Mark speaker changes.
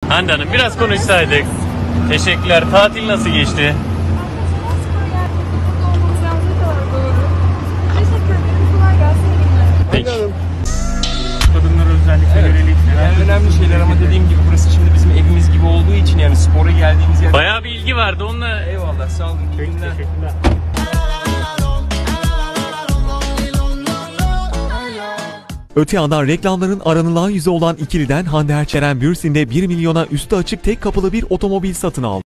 Speaker 1: Hande Hanım biraz konuşsaydık. Teşekkürler. Tatil nasıl geçti? Peki.
Speaker 2: Kadınlara özellikle yönelik
Speaker 3: Yani önemli şeyler ama dediğim gibi burası şimdi bizim evimiz gibi olduğu için yani spora geldiğimiz yer.
Speaker 1: Bayağı bir ilgi vardı onunla.
Speaker 3: Eyvallah, sağ olun. İyi günler.
Speaker 2: teşekkürler.
Speaker 4: Öte yandan reklamların aranılan yüzü olan ikiliden Hande Erçelen Bürsin'de 1 milyona üstü açık tek kapılı bir otomobil satın aldı.